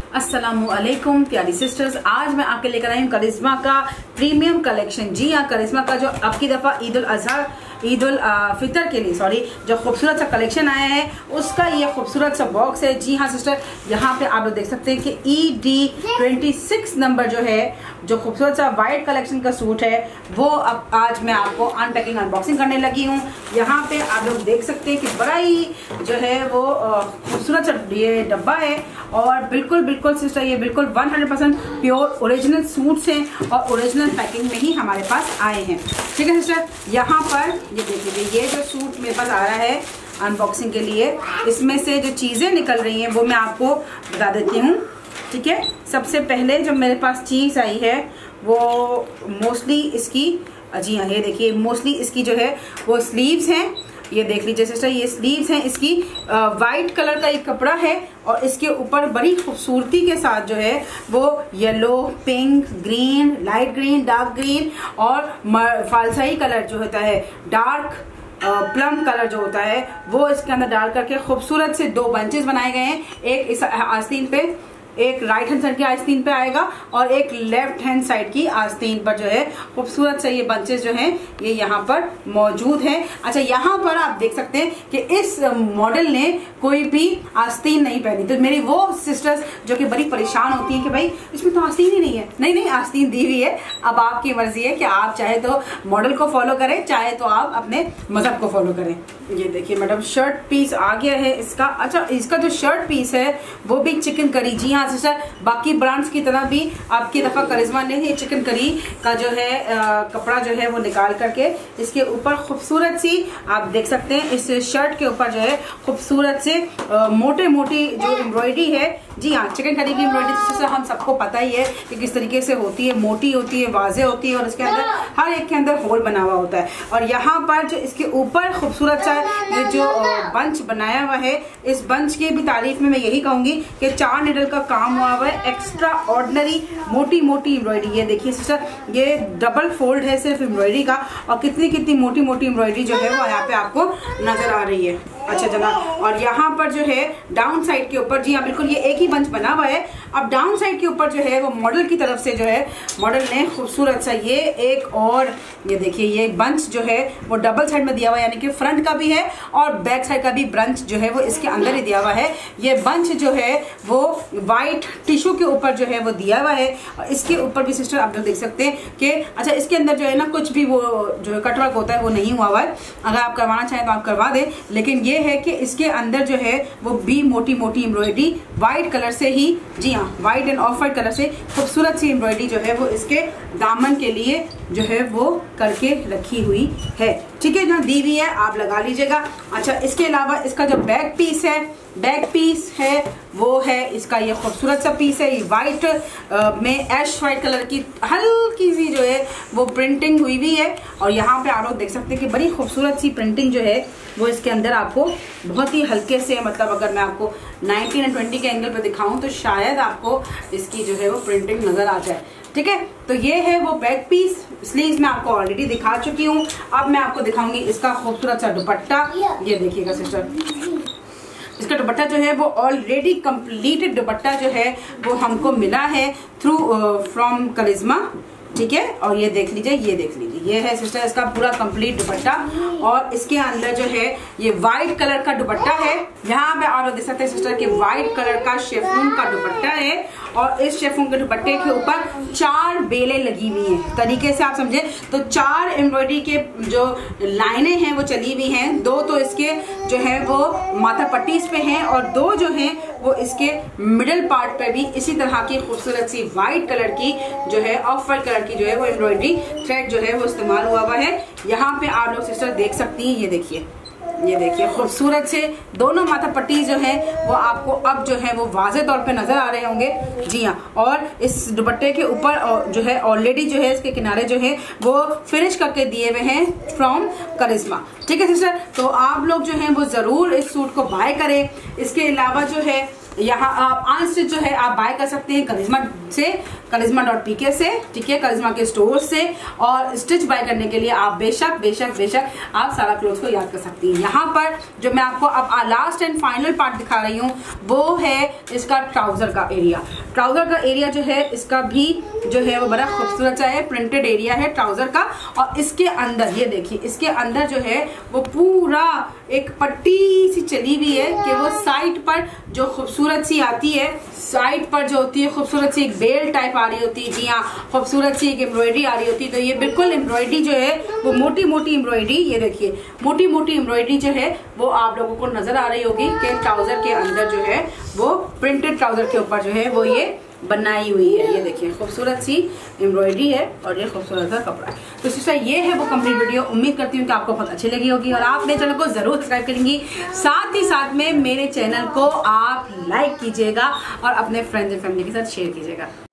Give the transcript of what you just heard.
अस्सलामुअलैकुम प्यारी सिस्टर्स, आज मैं आपके लेकर आई हूँ करिश्मा का प्रीमियम कलेक्शन। जी हाँ, करिश्मा का जो अब की दफ़ा ईद उल फितर के लिए जो खूबसूरत सा कलेक्शन आया है उसका ये खूबसूरत सा बॉक्स है। जी हाँ सिस्टर, यहाँ पे आप लोग देख सकते हैं कि ED26 नंबर जो है, जो खूबसूरत सा वाइट कलेक्शन का सूट है वो अब आज मैं आपको अनपैकिंग अनबॉक्सिंग करने लगी हूँ। यहाँ पे आप लोग देख सकते हैं कि बड़ा ही जो है वो खूबसूरत सा ये डब्बा है और बिल्कुल सिस्टर ये बिल्कुल 100% प्योर ओरिजिनल सूट्स हैं और ओरिजिनल पैकिंग में ही हमारे पास आए हैं। ठीक है सिस्टर, यहाँ पर ये देख लीजिए, ये जो सूट मेरे पास आ रहा है अनबॉक्सिंग के लिए, इसमें से जो चीज़ें निकल रही हैं वो मैं आपको बता देती हूँ। ठीक है, सबसे पहले जो मेरे पास चीज़ आई है वो मोस्टली इसकी, जी हाँ ये देखिए, मोस्टली इसकी जो है वो स्लीव्स हैं। ये देख लीजिए सिस्टर, ये स्लीव्स हैं इसकी, वाइट कलर का एक कपड़ा है और इसके ऊपर बड़ी खूबसूरती के साथ जो है वो yellow, pink, green, light green, dark green और फालसाई कलर जो होता है, डार्क प्लम कलर जो होता है वो इसके अंदर डाल करके खूबसूरत से दो बंचेस बनाए गए हैं। एक इस आस्तीन पे, एक राइट हैंड साइड की आस्तीन पे आएगा और एक लेफ्ट हैंड साइड की आस्तीन पर जो है खूबसूरत से ये बंचेस जो हैं ये यहाँ पर मौजूद है। अच्छा, यहाँ पर आप देख सकते हैं कि इस मॉडल ने कोई भी आस्तीन नहीं पहनी। तो मेरी वो सिस्टर्स जो कि बड़ी परेशान होती हैं कि भाई इसमें तो आस्तीन ही नहीं है, नहीं आस्तीन दी हुई है। अब आपकी मर्जी है कि आप चाहे तो मॉडल को फॉलो करें, चाहे तो आप अपने मजहब को फॉलो करें। ये देखिए मैडम, शर्ट पीस आ गया है इसका। अच्छा, इसका जो शर्ट पीस है वो भी चिकन करी। जी हाँ सिस्टर, बाकी ब्रांड्स की तरह भी आपकी दफा करिश्मा ने ये चिकन करी का जो है कपड़ा जो है वो निकाल करके इसके ऊपर खूबसूरत सी, आप देख सकते हैं इस शर्ट के ऊपर जो है खूबसूरत से मोटी जो एम्ब्रॉयडरी है। जी हाँ, चिकन करी की एम्ब्रॉयडरी हम सबको पता ही है कि किस तरीके से होती है, मोटी होती है, वाजे होती है और इसके अंदर हर एक के अंदर होल बना हुआ होता है। और यहाँ पर जो इसके ऊपर खूबसूरत सा ये जो बंच बनाया हुआ है, इस बंच की भी तारीफ में मैं यही कहूंगी कि 4 निडल का काम हुआ हुआ है, एक्स्ट्रा ऑर्डिनरी मोटी एम्ब्रॉयडरी। ये देखिए सिस्टर, ये डबल फोल्ड है सिर्फ एम्ब्रॉयडरी का और कितनी मोटी एम्ब्रॉयडरी जो है वो यहाँ पे आपको नजर आ रही है। अच्छा जनाब, और यहाँ पर जो है डाउन साइड के ऊपर, जी हाँ बिल्कुल ये एक ही बंच बना हुआ है। अब डाउन साइड के ऊपर जो है वो मॉडल की तरफ से जो है मॉडल ने खूबसूरत सा ये एक और ये देखिए ये बंच जो है वो डबल साइड में दिया हुआ है, यानी कि फ्रंट का भी है और बैक साइड का भी बंच जो है वो इसके अंदर ही दिया हुआ है। ये बंच जो है वो वाइट टिश्यू के ऊपर जो है वो दिया हुआ है और इसके ऊपर भी सिस्टर आप लोग देख सकते हैं कि अच्छा इसके अंदर जो है ना कुछ भी वो जो कटवर्क होता है वो नहीं हुआ हुआ है। अगर आप करवाना चाहें तो आप करवा दें, लेकिन ये है कि इसके अंदर जो है वो भी मोटी एम्ब्रॉयडरी वाइट कलर से ही, जी हाँ white and off white colour से खूबसूरत सी एम्ब्रॉयडरी जो है वो इसके दामन के लिए जो है वो करके रखी हुई है। ठीक है, जहाँ दी हुई है आप लगा लीजिएगा। अच्छा, इसके अलावा इसका जो बैक पीस है वो है इसका ये खूबसूरत सा पीस है। ये वाइट में ऐश वाइट कलर की हल्की सी जो है वो प्रिंटिंग हुई हुई है और यहाँ पे आप लोग देख सकते हैं कि बड़ी खूबसूरत सी प्रिंटिंग जो है वो इसके अंदर आपको बहुत ही हल्के से, मतलब अगर मैं आपको 19 और 20 के एंगल पे दिखाऊं तो शायद आपको इसकी जो है वो प्रिंटिंग नजर आ जाए। ठीक है, तो ये है वो बैक पीस। स्लीव्स मैं आपको ऑलरेडी दिखा चुकी हूँ। अब मैं आपको दिखाऊंगी इसका खूबसूरत सा दुपट्टा। ये देखिएगा सिस्टर, इसका दुपट्टा जो है वो ऑलरेडी कंप्लीटेड दुपट्टा जो है वो हमको मिला है थ्रू फ्रॉम करिश्मा। ठीक है, और ये देख लीजिए, ये है सिस्टर इसका पूरा कंप्लीट दुपट्टा और इसके अंदर जो है ये वाइट कलर का दुपट्टा है। यहाँ पे आप लोग देख सकते हैं सिस्टर कि वाइट कलर का शिफॉन का दुपट्टा है और इस शिफॉन के दुपट्टे के ऊपर 4 बेलें लगी हुई हैं। तरीके से आप समझे तो 4 एम्ब्रॉयडरी के जो लाइनें हैं वो चली हुई हैं। 2 तो इसके जो है वो माथा पट्टीज पे हैं और 2 जो हैं वो इसके मिडिल पार्ट पे भी इसी तरह की खूबसूरत सी वाइट कलर की जो है ऑफ वाइट कलर की जो है वो एम्ब्रॉयडरी थ्रेड जो है वो इस्तेमाल हुआ है। यहाँ पे आप लोग सिस्टर देख सकती हैं, ये देखिए खूबसूरत से दोनों माथा पट्टी जो है वो आपको अब जो है वो वाज़े तौर पे नजर आ रहे होंगे। जी हाँ, और इस दुपट्टे के ऊपर जो है ऑलरेडी जो है इसके किनारे जो है वो फिनिश करके दिए हुए हैं फ्रॉम करिश्मा। ठीक है सिस्टर, तो आप लोग जो है वो जरूर इस सूट को बाय करें। इसके अलावा जो है यहाँ आप अनस्टिच जो है आप बाय कर सकते हैं करिश्मा से karisma.pk से, ठीक है, करिश्मा के स्टोर से। और स्टिच बाय करने के लिए आप बेशक बेशक बेशक आप सारा क्लोथ को याद कर सकती हैं। यहाँ पर जो मैं आपको अब लास्ट एंड फाइनल पार्ट दिखा रही हूँ वो है इसका ट्राउजर का एरिया। ट्राउजर का एरिया जो है इसका भी जो है वो बड़ा खूबसूरत सा है, प्रिंटेड एरिया है ट्राउजर का। और इसके अंदर ये देखिए, इसके अंदर जो है वो पूरा एक पट्टी सी चली हुई है कि वो साइड पर जो खूबसूरत सी आती है, साइड पर जो होती है खूबसूरत सी एक बेल टाइप आ रही होती है, जी हाँ, खूबसूरत सी एक एम्ब्रॉयडरी आ रही होती है। तो ये बिल्कुल एम्ब्रॉयडरी जो है वो मोटी मोटी एम्ब्रॉयडरी, ये देखिए मोटी मोटी एम्ब्रॉयडरी जो है वो आप लोगों को नजर आ रही होगी कि ट्राउजर के अंदर जो है वो प्रिंटेड ट्राउजर के ऊपर जो है वो ये बनाई हुई है। ये देखिए खूबसूरत सी एम्ब्रॉयडरी है और ये खूबसूरत सा कपड़ा है। तो सिस्टर ये है वो कंप्लीट वीडियो। उम्मीद करती हूँ कि आपको बहुत अच्छी लगी होगी और आप मेरे चैनल को जरूर सब्सक्राइब करेंगी। साथ ही साथ में मेरे चैनल को आप लाइक कीजिएगा और अपने फ्रेंड्स एंड फैमिली के साथ शेयर कीजिएगा।